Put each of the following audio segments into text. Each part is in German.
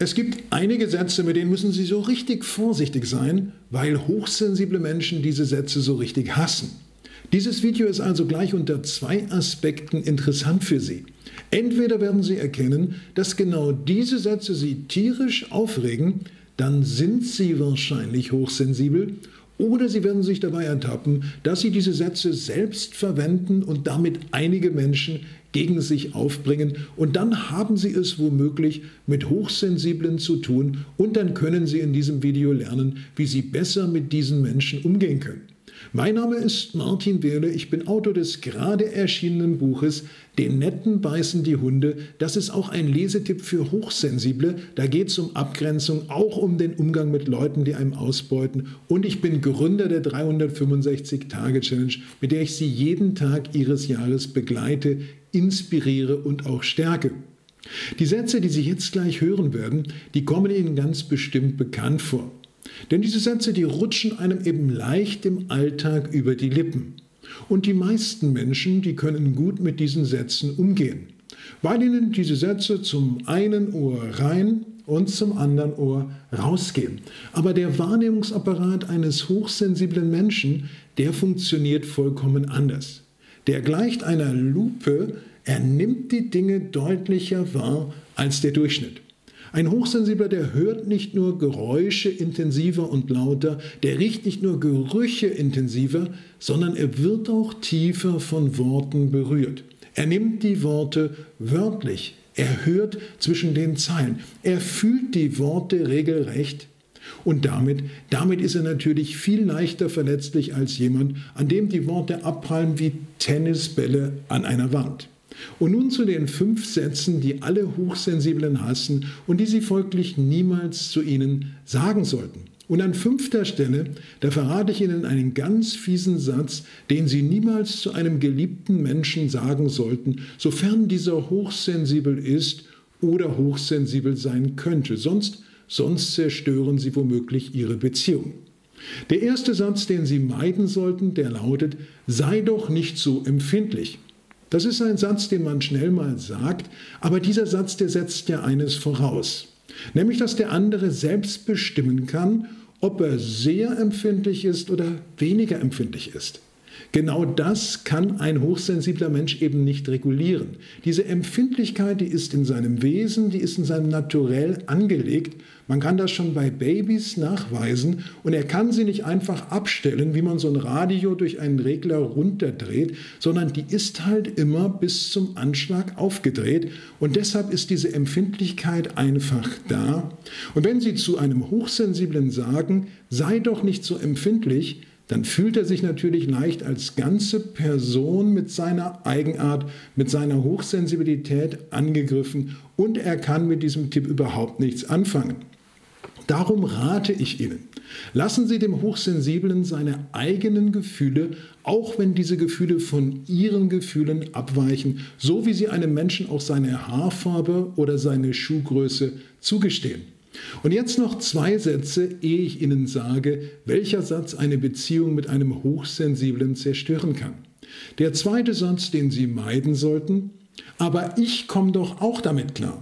Es gibt einige Sätze, mit denen müssen Sie so richtig vorsichtig sein, weil hochsensible Menschen diese Sätze so richtig hassen. Dieses Video ist also gleich unter zwei Aspekten interessant für Sie. Entweder werden Sie erkennen, dass genau diese Sätze Sie tierisch aufregen, dann sind Sie wahrscheinlich hochsensibel, oder Sie werden sich dabei ertappen, dass Sie diese Sätze selbst verwenden und damit einige Menschen gegen sich aufbringen, und dann haben Sie es womöglich mit Hochsensiblen zu tun, und dann können Sie in diesem Video lernen, wie Sie besser mit diesen Menschen umgehen können. Mein Name ist Martin Wehle, ich bin Autor des gerade erschienenen Buches Den Netten beißen die Hunde. Das ist auch ein Lesetipp für Hochsensible. Da geht es um Abgrenzung, auch um den Umgang mit Leuten, die einem ausbeuten. Und ich bin Gründer der 365-Tage-Challenge, mit der ich Sie jeden Tag Ihres Jahres begleite, inspiriere und auch stärke. Die Sätze, die Sie jetzt gleich hören werden, die kommen Ihnen ganz bestimmt bekannt vor. Denn diese Sätze, die rutschen einem eben leicht im Alltag über die Lippen. Und die meisten Menschen, die können gut mit diesen Sätzen umgehen, weil ihnen diese Sätze zum einen Ohr rein und zum anderen Ohr rausgehen. Aber der Wahrnehmungsapparat eines hochsensiblen Menschen, der funktioniert vollkommen anders. Der gleicht einer Lupe, er nimmt die Dinge deutlicher wahr als der Durchschnitt. Ein Hochsensibler, der hört nicht nur Geräusche intensiver und lauter, der riecht nicht nur Gerüche intensiver, sondern er wird auch tiefer von Worten berührt. Er nimmt die Worte wörtlich, er hört zwischen den Zeilen, er fühlt die Worte regelrecht. Und damit ist er natürlich viel leichter verletzlich als jemand, an dem die Worte abprallen wie Tennisbälle an einer Wand. Und nun zu den 5 Sätzen, die alle Hochsensiblen hassen und die sie folglich niemals zu ihnen sagen sollten. Und an 5. Stelle, da verrate ich Ihnen einen ganz fiesen Satz, den Sie niemals zu einem geliebten Menschen sagen sollten, sofern dieser hochsensibel ist oder hochsensibel sein könnte. Sonst zerstören Sie womöglich Ihre Beziehung. Der erste Satz, den Sie meiden sollten, der lautet: Sei doch nicht so empfindlich. Das ist ein Satz, den man schnell mal sagt, aber dieser Satz, der setzt ja eines voraus, nämlich, dass der andere selbst bestimmen kann, ob er sehr empfindlich ist oder weniger empfindlich ist. Genau das kann ein hochsensibler Mensch eben nicht regulieren. Diese Empfindlichkeit, die ist in seinem Wesen, die ist in seinem Naturell angelegt. Man kann das schon bei Babys nachweisen, und er kann sie nicht einfach abstellen, wie man so ein Radio durch einen Regler runterdreht, sondern die ist halt immer bis zum Anschlag aufgedreht, und deshalb ist diese Empfindlichkeit einfach da. Und wenn Sie zu einem Hochsensiblen sagen, sei doch nicht so empfindlich, dann fühlt er sich natürlich leicht als ganze Person mit seiner Eigenart, mit seiner Hochsensibilität angegriffen, und er kann mit diesem Tipp überhaupt nichts anfangen. Darum rate ich Ihnen, lassen Sie dem Hochsensiblen seine eigenen Gefühle, auch wenn diese Gefühle von Ihren Gefühlen abweichen, so wie Sie einem Menschen auch seine Haarfarbe oder seine Schuhgröße zugestehen. Und jetzt noch 2 Sätze, ehe ich Ihnen sage, welcher Satz eine Beziehung mit einem Hochsensiblen zerstören kann. Der zweite Satz, den Sie meiden sollten: Aber ich komme doch auch damit klar.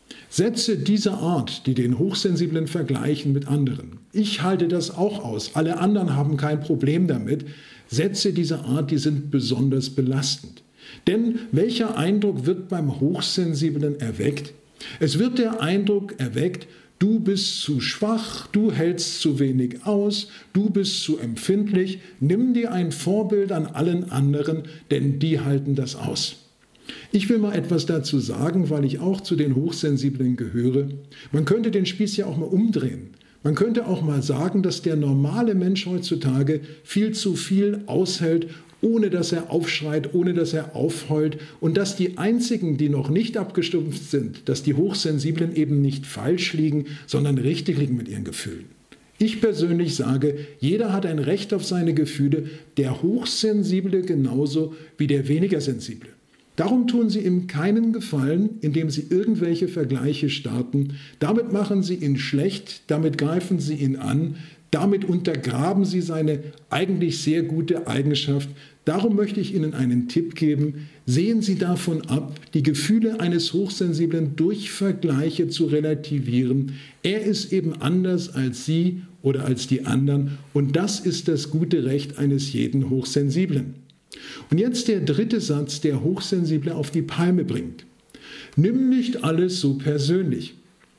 Sätze dieser Art, die den Hochsensiblen vergleichen mit anderen. Ich halte das auch aus, alle anderen haben kein Problem damit. Sätze dieser Art, die sind besonders belastend. Denn welcher Eindruck wird beim Hochsensiblen erweckt? Es wird der Eindruck erweckt: Du bist zu schwach, du hältst zu wenig aus, du bist zu empfindlich, nimm dir ein Vorbild an allen anderen, denn die halten das aus. Ich will mal etwas dazu sagen, weil ich auch zu den Hochsensiblen gehöre. Man könnte den Spieß ja auch mal umdrehen. Man könnte auch mal sagen, dass der normale Mensch heutzutage viel zu viel aushält, ohne dass er aufschreit, ohne dass er aufheult, und dass die einzigen, die noch nicht abgestumpft sind, dass die Hochsensiblen eben nicht falsch liegen, sondern richtig liegen mit ihren Gefühlen. Ich persönlich sage, jeder hat ein Recht auf seine Gefühle, der Hochsensible genauso wie der weniger Sensible. Darum tun Sie ihm keinen Gefallen, indem Sie irgendwelche Vergleiche starten. Damit machen Sie ihn schlecht, damit greifen Sie ihn an, damit untergraben Sie seine eigentlich sehr gute Eigenschaft, Darum möchte ich Ihnen einen Tipp geben. Sehen Sie davon ab, die Gefühle eines Hochsensiblen durch Vergleiche zu relativieren. Er ist eben anders als Sie oder als die anderen und das ist das gute Recht eines jeden Hochsensiblen. Und jetzt der dritte Satz, der Hochsensible auf die Palme bringt. Nimm nicht alles so persönlich.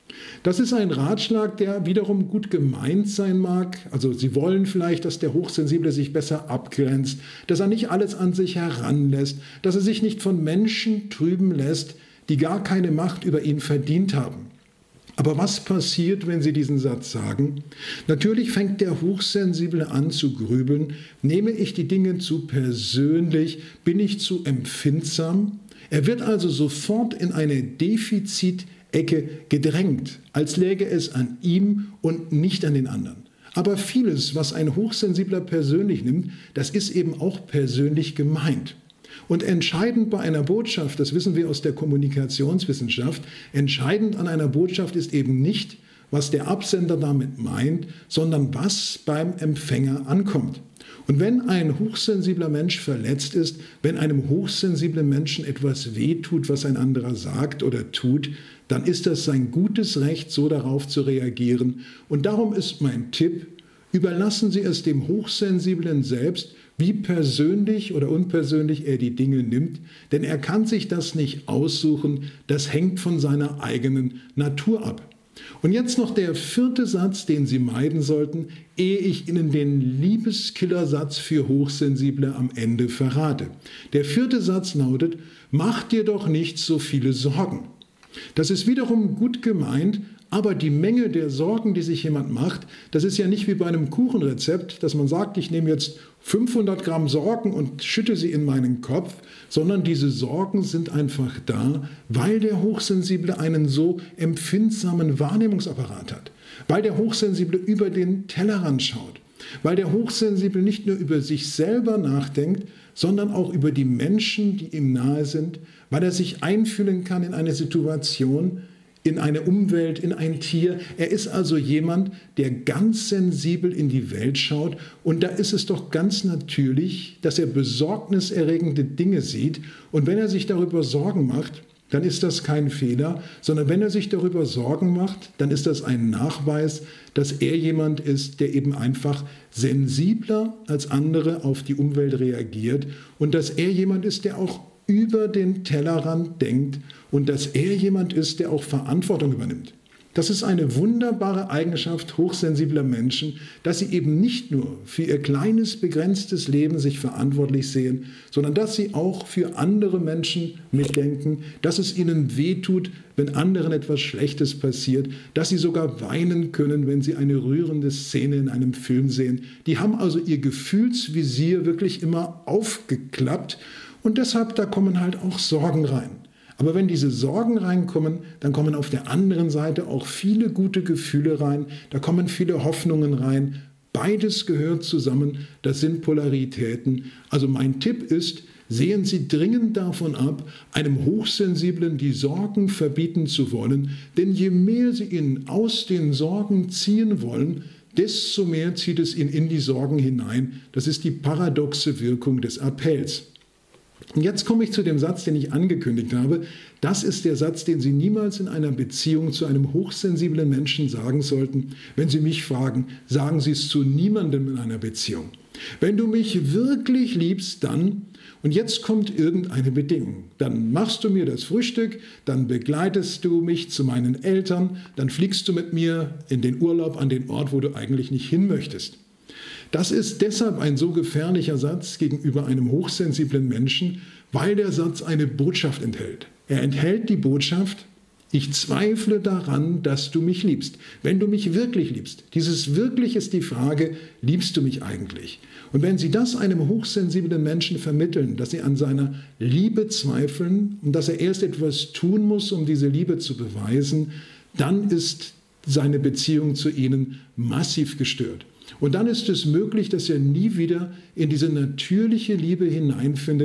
Das ist ein Ratschlag, der wiederum gut gemeint sein mag. Also Sie wollen vielleicht, dass der Hochsensible sich besser abgrenzt, dass er nicht alles an sich heranlässt, dass er sich nicht von Menschen trüben lässt, die gar keine Macht über ihn verdient haben. Aber was passiert, wenn Sie diesen Satz sagen? Natürlich fängt der Hochsensible an zu grübeln. Nehme ich die Dinge zu persönlich? Bin ich zu empfindsam? Er wird also sofort in eine Defizitecke gedrängt, als läge es an ihm und nicht an den anderen. Aber vieles, was ein Hochsensibler persönlich nimmt, das ist eben auch persönlich gemeint. Und entscheidend bei einer Botschaft, das wissen wir aus der Kommunikationswissenschaft, entscheidend an einer Botschaft ist eben nicht, was der Absender damit meint, sondern was beim Empfänger ankommt. Und wenn ein hochsensibler Mensch verletzt ist, wenn einem hochsensiblen Menschen etwas wehtut, was ein anderer sagt oder tut, dann ist das sein gutes Recht, so darauf zu reagieren. Und darum ist mein Tipp, überlassen Sie es dem Hochsensiblen selbst, wie persönlich oder unpersönlich er die Dinge nimmt, denn er kann sich das nicht aussuchen, das hängt von seiner eigenen Natur ab. Und jetzt noch der vierte Satz, den Sie meiden sollten, ehe ich Ihnen den Liebeskillersatz für Hochsensible am Ende verrate. Der vierte Satz lautet, mach dir doch nicht so viele Sorgen. Das ist wiederum gut gemeint, aber die Menge der Sorgen, die sich jemand macht, das ist ja nicht wie bei einem Kuchenrezept, dass man sagt, ich nehme jetzt 500 Gramm Sorgen und schütte sie in meinen Kopf, sondern diese Sorgen sind einfach da, weil der Hochsensible einen so empfindsamen Wahrnehmungsapparat hat, weil der Hochsensible über den Tellerrand schaut, weil der Hochsensible nicht nur über sich selber nachdenkt, sondern auch über die Menschen, die ihm nahe sind, weil er sich einfühlen kann in eine Situation, in eine Umwelt, in ein Tier. Er ist also jemand, der ganz sensibel in die Welt schaut. Und da ist es doch ganz natürlich, dass er besorgniserregende Dinge sieht. Und wenn er sich darüber Sorgen macht, dann ist das kein Fehler, sondern wenn er sich darüber Sorgen macht, dann ist das ein Nachweis, dass er jemand ist, der eben einfach sensibler als andere auf die Umwelt reagiert und dass er jemand ist, der auch über den Tellerrand denkt und dass er jemand ist, der auch Verantwortung übernimmt. Das ist eine wunderbare Eigenschaft hochsensibler Menschen, dass sie eben nicht nur für ihr kleines, begrenztes Leben sich verantwortlich sehen, sondern dass sie auch für andere Menschen mitdenken, dass es ihnen wehtut, wenn anderen etwas Schlechtes passiert, dass sie sogar weinen können, wenn sie eine rührende Szene in einem Film sehen. Die haben also ihr Gefühlsvisier wirklich immer aufgeklappt und deshalb, da kommen halt auch Sorgen rein. Aber wenn diese Sorgen reinkommen, dann kommen auf der anderen Seite auch viele gute Gefühle rein, da kommen viele Hoffnungen rein. Beides gehört zusammen, das sind Polaritäten. Also mein Tipp ist, sehen Sie dringend davon ab, einem Hochsensiblen die Sorgen verbieten zu wollen, denn je mehr Sie ihn aus den Sorgen ziehen wollen, desto mehr zieht es ihn in die Sorgen hinein. Das ist die paradoxe Wirkung des Appells. Und jetzt komme ich zu dem Satz, den ich angekündigt habe. Das ist der Satz, den Sie niemals in einer Beziehung zu einem hochsensiblen Menschen sagen sollten. Wenn Sie mich fragen, sagen Sie es zu niemandem in einer Beziehung. Wenn du mich wirklich liebst, dann, und jetzt kommt irgendeine Bedingung, dann machst du mir das Frühstück, dann begleitest du mich zu meinen Eltern, dann fliegst du mit mir in den Urlaub an den Ort, wo du eigentlich nicht hin möchtest. Das ist deshalb ein so gefährlicher Satz gegenüber einem hochsensiblen Menschen, weil der Satz eine Botschaft enthält. Er enthält die Botschaft, ich zweifle daran, dass du mich liebst. Wenn du mich wirklich liebst, dieses wirklich ist die Frage, liebst du mich eigentlich? Und wenn Sie das einem hochsensiblen Menschen vermitteln, dass Sie an seiner Liebe zweifeln und dass er erst etwas tun muss, um diese Liebe zu beweisen, dann ist seine Beziehung zu Ihnen massiv gestört. Und dann ist es möglich, dass er nie wieder in diese natürliche Liebe hineinfindet,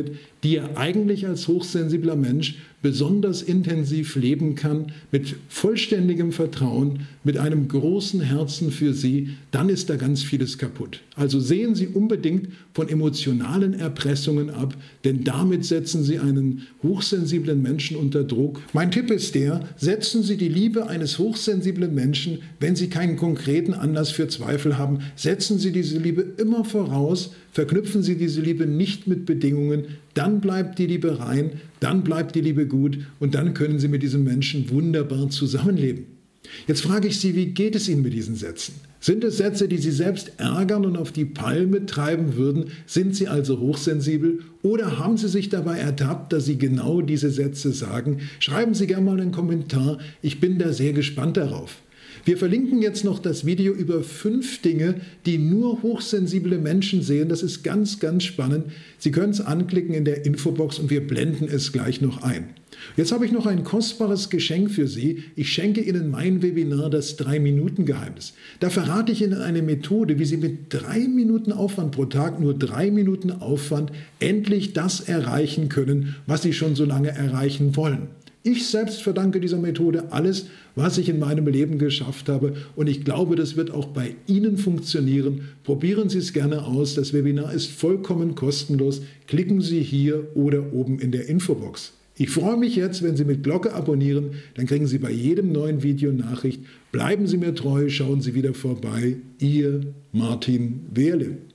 die er eigentlich als hochsensibler Mensch besonders intensiv leben kann, mit vollständigem Vertrauen, mit einem großen Herzen für Sie, dann ist da ganz vieles kaputt. Also sehen Sie unbedingt von emotionalen Erpressungen ab, denn damit setzen Sie einen hochsensiblen Menschen unter Druck. Mein Tipp ist der, setzen Sie die Liebe eines hochsensiblen Menschen, wenn Sie keinen konkreten Anlass für Zweifel haben, setzen Sie diese Liebe immer voraus, verknüpfen Sie diese Liebe nicht mit Bedingungen, dann bleibt die Liebe rein, dann bleibt die Liebe gut und dann können Sie mit diesem Menschen wunderbar zusammenleben. Jetzt frage ich Sie, wie geht es Ihnen mit diesen Sätzen? Sind es Sätze, die Sie selbst ärgern und auf die Palme treiben würden? Sind Sie also hochsensibel? Oder haben Sie sich dabei ertappt, dass Sie genau diese Sätze sagen? Schreiben Sie gerne mal einen Kommentar. Ich bin da sehr gespannt darauf. Wir verlinken jetzt noch das Video über 5 Dinge, die nur hochsensible Menschen sehen. Das ist ganz, ganz spannend. Sie können es anklicken in der Infobox und wir blenden es gleich noch ein. Jetzt habe ich noch ein kostbares Geschenk für Sie. Ich schenke Ihnen mein Webinar, das 3-Minuten-Geheimnis. Da verrate ich Ihnen eine Methode, wie Sie mit 3 Minuten Aufwand pro Tag, nur 3 Minuten Aufwand, endlich das erreichen können, was Sie schon so lange erreichen wollen. Ich selbst verdanke dieser Methode alles, was ich in meinem Leben geschafft habe und ich glaube, das wird auch bei Ihnen funktionieren. Probieren Sie es gerne aus. Das Webinar ist vollkommen kostenlos. Klicken Sie hier oder oben in der Infobox. Ich freue mich jetzt, wenn Sie mit Glocke abonnieren, dann kriegen Sie bei jedem neuen Video Nachricht. Bleiben Sie mir treu, schauen Sie wieder vorbei. Ihr Martin Wehrle.